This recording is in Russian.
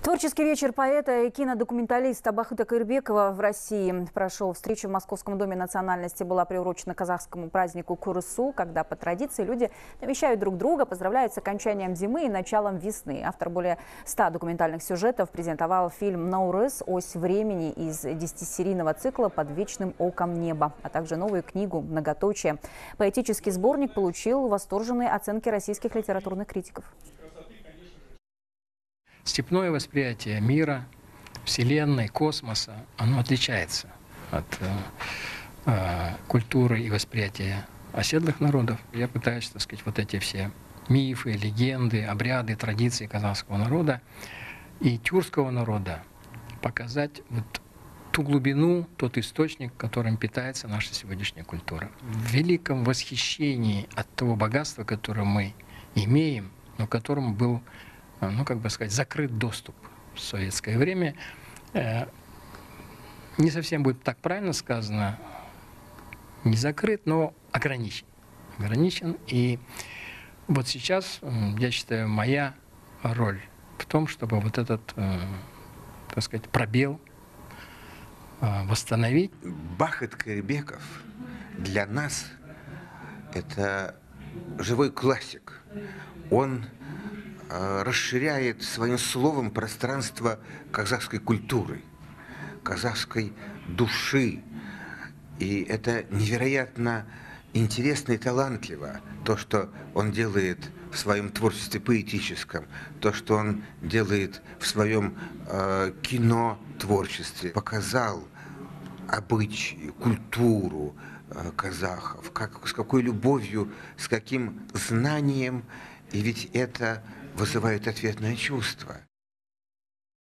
Творческий вечер поэта и кинодокументалиста Бахыта Каирбекова в России прошел. Встреча в Московском доме национальности была приурочена казахскому празднику Курысу, когда по традиции люди навещают друг друга, поздравляют с окончанием зимы и началом весны. Автор более 100 документальных сюжетов презентовал фильм «Наурыз. Ось времени» из 10-серийного цикла «Под вечным оком неба», а также новую книгу «Многоточие». Поэтический сборник получил восторженные оценки российских литературных критиков. Степное восприятие мира, Вселенной, космоса, оно отличается от культуры и восприятия оседлых народов. Я пытаюсь, так сказать, вот эти все мифы, легенды, обряды, традиции казахского народа и тюркского народа показать вот ту глубину, тот источник, которым питается наша сегодняшняя культура. В великом восхищении от того богатства, которое мы имеем, но к которому был, ну, как бы сказать, закрыт доступ в советское время. Не совсем будет так правильно сказано, не закрыт, но ограничен. Ограничен. И вот сейчас, я считаю, моя роль в том, чтобы вот этот, так сказать, пробел восстановить. Бахыт Каирбеков для нас это живой классик. Он расширяет своим словом пространство казахской культуры, казахской души. И это невероятно интересно и талантливо, то, что он делает в своем творчестве поэтическом, то, что он делает в своем кино-творчестве. Показал обычаи, культуру казахов, с какой любовью, с каким знанием, и ведь это вызывает ответное чувство.